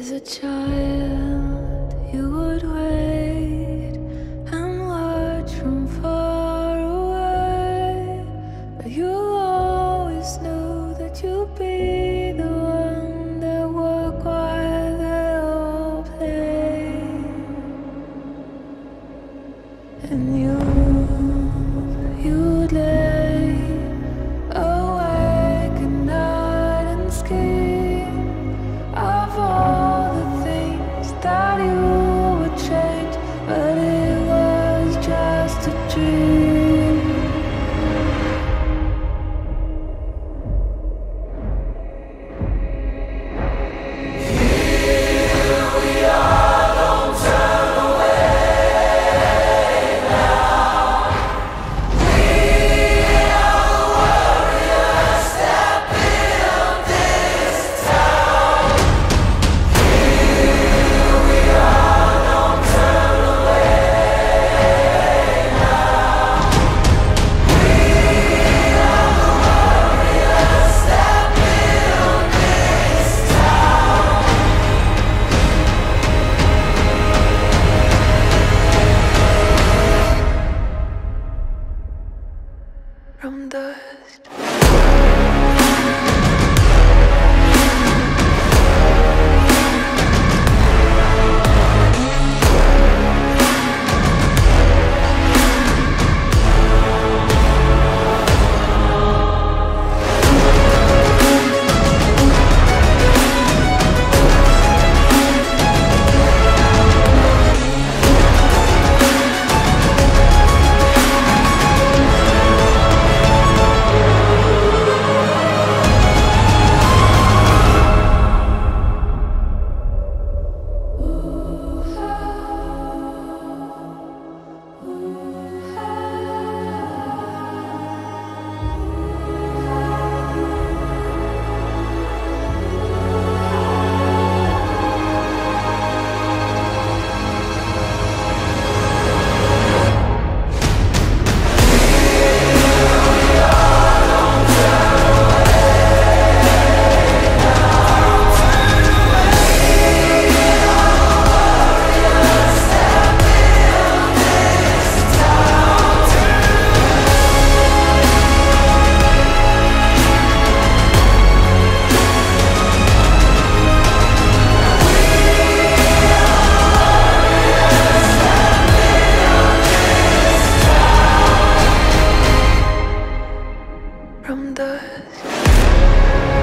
As a child, you would wait and watch from far away, but you always knew that you'd be the one that would while they all play. And you'd lay awake at night and scheme of all the things that you would change, but it was just a dream. Here we are, don't turn away now. We are the warriors that build this town. Here we are, don't turn away now. We are the warriors that build this town. From dust. From dust.